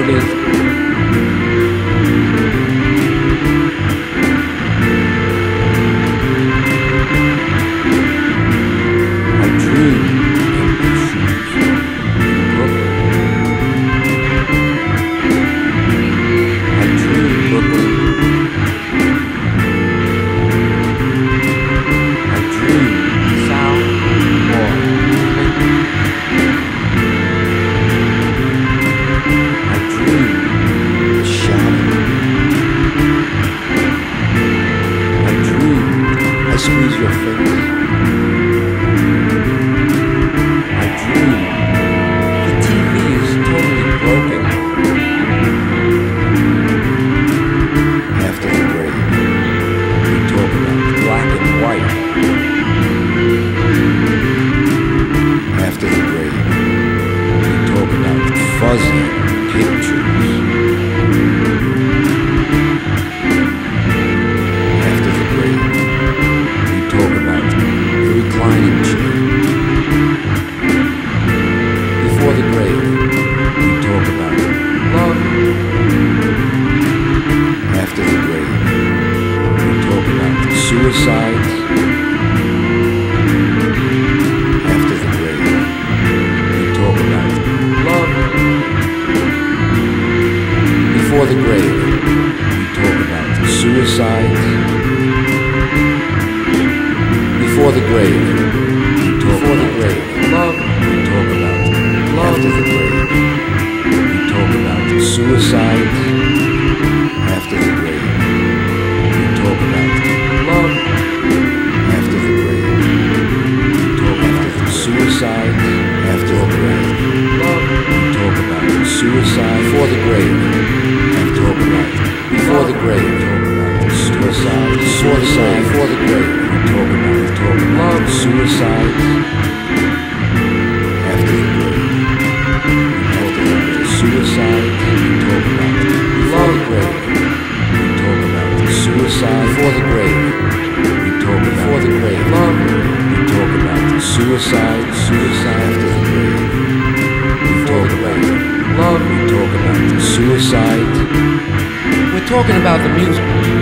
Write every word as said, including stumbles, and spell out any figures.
murdered. I dream empty shoes in Brooklyn. I dream Brooklyn. I dream South or Clinton. I dream the shadow. I dream I squeeze your face. I dream the T V is totally broken. After the grave, we talk about black and white. After the grave, we talk about fuzzy pictures. After the grave, we talk about the reclining chair. Before the grave, we talk about love. After the grave, we talk about suicides. After the grave, we talk about love. Before the grave, we talk about suicides. Before the grave, we talk Before the grave, love. We talk about love. After the grave, we talk about suicides. After the grave, we talk about love. After the grave, we talk about suicide. After the grave, love. We talk about suicide. Before the grave, we talk about before the grave, talk about suicide. Before the grave, before the grave, we talk about talk about suicide. After the grave, we talk about suicide. We talk about before the grave, we talk about suicide. Before the grave, we talk before the grave, love. We talk about suicide, suicide. After the grave, we talk about love. We talk about suicide. We're talking about the music.